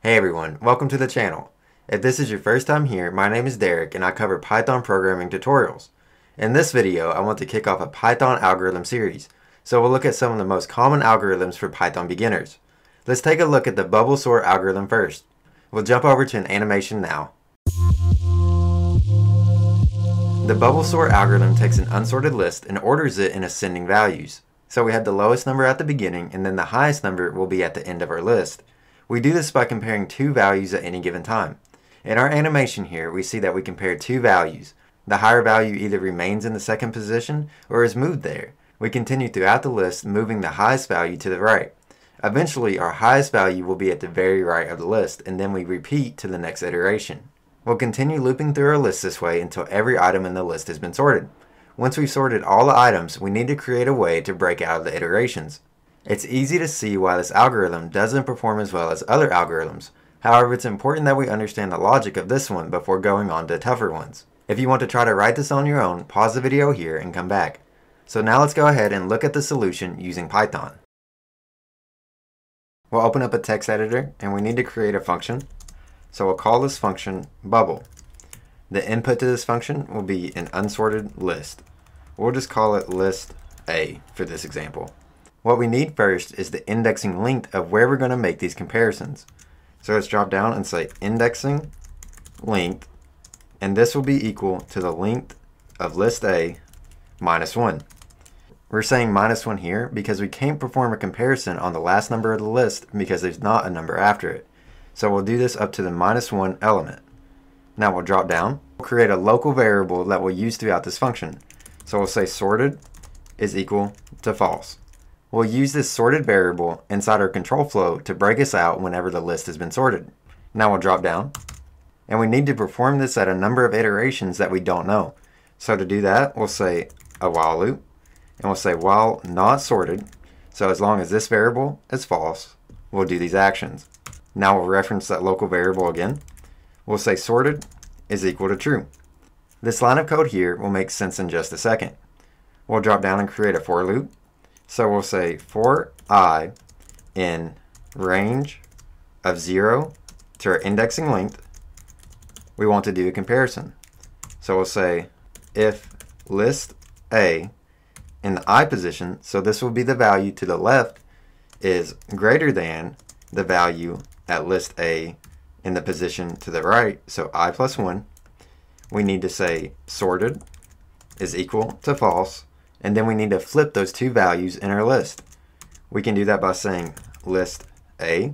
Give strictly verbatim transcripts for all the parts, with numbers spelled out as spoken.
Hey everyone, welcome to the channel. If this is your first time here, my name is Derrick and I cover Python programming tutorials. In this video, I want to kick off a Python algorithm series, so we'll look at some of the most common algorithms for Python beginners. Let's take a look at the bubble sort algorithm first. We'll jump over to an animation now. The bubble sort algorithm takes an unsorted list and orders it in ascending values. So we have the lowest number at the beginning and then the highest number will be at the end of our list. We do this by comparing two values at any given time. In our animation here, we see that we compare two values. The higher value either remains in the second position or is moved there. We continue throughout the list, moving the highest value to the right. Eventually, our highest value will be at the very right of the list, and then we repeat to the next iteration. We'll continue looping through our list this way until every item in the list has been sorted. Once we've sorted all the items, we need to create a way to break out of the iterations. It's easy to see why this algorithm doesn't perform as well as other algorithms. However, it's important that we understand the logic of this one before going on to tougher ones. If you want to try to write this on your own, pause the video here and come back. So now let's go ahead and look at the solution using Python. We'll open up a text editor and we need to create a function. So we'll call this function bubble. The input to this function will be an unsorted list. We'll just call it list A for this example. What we need first is the indexing length of where we're going to make these comparisons. So let's drop down and say indexing length, and this will be equal to the length of list A minus one. We're saying minus one here because we can't perform a comparison on the last number of the list because there's not a number after it. So we'll do this up to the minus one element. Now we'll drop down. We'll create a local variable that we'll use throughout this function. So we'll say sorted is equal to false. We'll use this sorted variable inside our control flow to break us out whenever the list has been sorted. Now we'll drop down, and we need to perform this at a number of iterations that we don't know. So to do that, we'll say a while loop, and we'll say while not sorted. So as long as this variable is false, we'll do these actions. Now we'll reference that local variable again. We'll say sorted is equal to true. This line of code here will make sense in just a second. We'll drop down and create a for loop. So we'll say for I in range of zero to our indexing length, we want to do a comparison. So we'll say if list A in the I position, so this will be the value to the left, is greater than the value at list A in the position to the right, so I plus one, we need to say sorted is equal to false. And then we need to flip those two values in our list. We can do that by saying list A,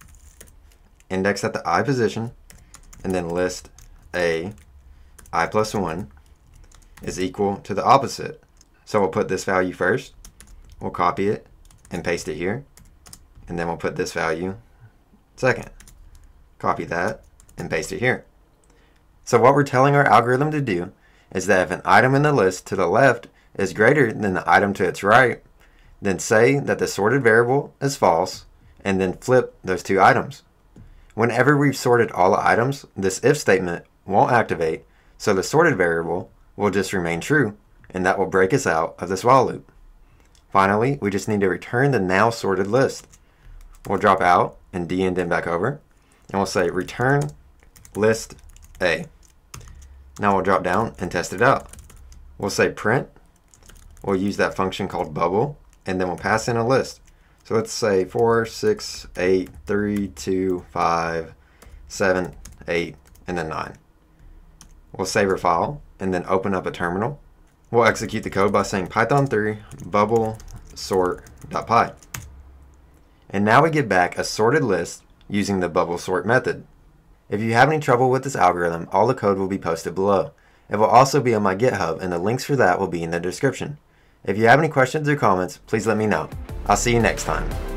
index at the I position, and then list A, I plus one, is equal to the opposite. So we'll put this value first, we'll copy it and paste it here, and then we'll put this value second. Copy that and paste it here. So what we're telling our algorithm to do is that if an item in the list to the left is greater than the item to its right, then say that the sorted variable is false, and then flip those two items. Whenever we've sorted all the items, this if statement won't activate, so the sorted variable will just remain true, and that will break us out of this while loop. Finally, we just need to return the now sorted list. We'll drop out and de-indent back over, and we'll say return list A. Now we'll drop down and test it out. We'll say print. We'll use that function called bubble, and then we'll pass in a list. So let's say four, six, eight, three, two, five, seven, eight, and then nine. We'll save our file, and then open up a terminal. We'll execute the code by saying python three bubble sort.py. And now we get back a sorted list using the bubble sort method. If you have any trouble with this algorithm, all the code will be posted below. It will also be on my GitHub, and the links for that will be in the description. If you have any questions or comments, please let me know. I'll see you next time.